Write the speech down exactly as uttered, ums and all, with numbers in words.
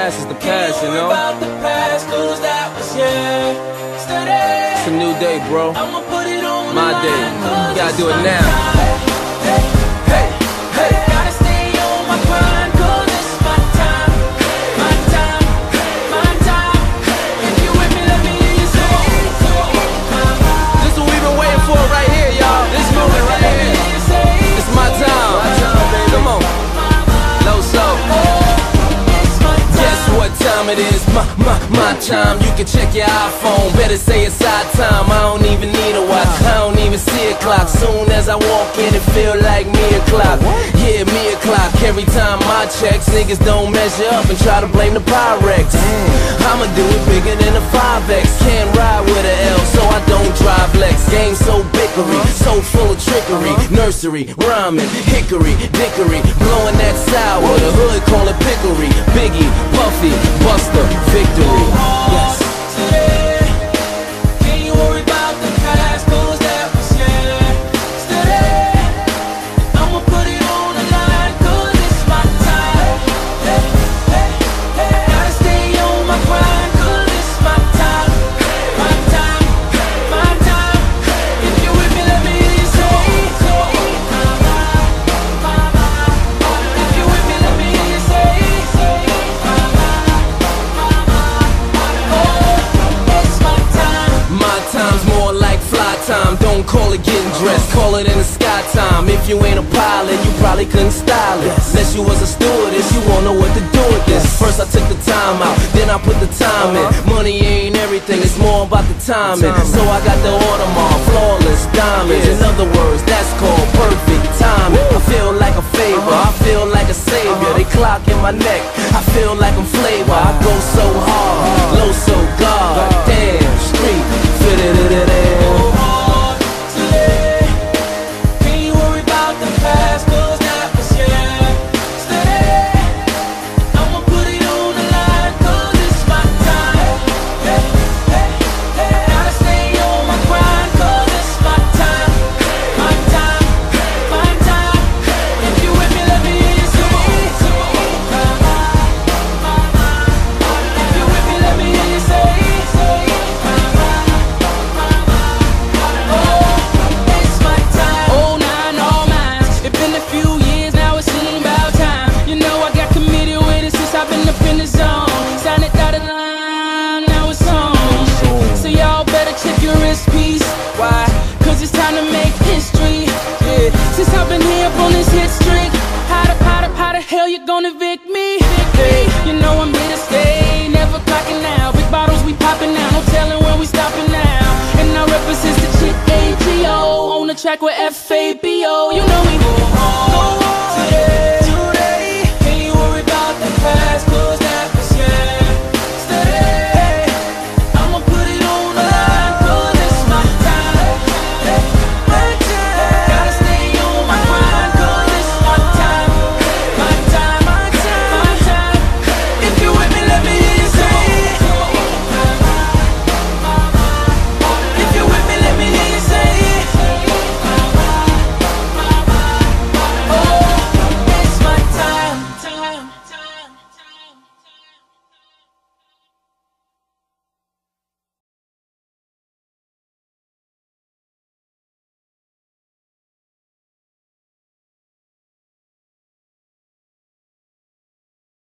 past is the past, you know? It's a new day, bro. My day. You gotta do it now. It is my, my, my time. You can check your iPhone. Better say it's our time. I don't even need a watch. I don't even see a clock. Soon as I walk in, it feel like me o'clock. Yeah, me o'clock. Every time I checks, niggas don't measure up and try to blame the Pyrex. I'ma do it bigger than a five X. Can't ride with an L, so I don't drive Lex. Game so bickery, so full of trickery. Nursery, rhyming, hickory, dickory, blowing that sour. The hood call it pickery. Biggie, Puffy, Buster, victory. Yes. Time, don't call it getting dressed, call it in the sky time. If you ain't a pilot, you probably couldn't style it. Unless you was a stewardess, you won't know what to do with this. First I took the time out, then I put the time in. Money ain't everything, it's more about the timing. So I got the Audemars, flawless diamonds. In other words, that's called perfect timing. I feel like a favor, I feel like a savior. They clock in my neck, I feel like I'm flavor. I go so hard, low so God. Damn, street, fit it in it. Why? Cause it's time to make history. Yeah. Since I've been here up on this hit streak, how the, how the, how the hell you gonna evict me? Hey, you know I'm here to stay, never clocking out. Big bottles we popping now, no telling when we stopping now. And I represent the chick A G O on the track with F A B.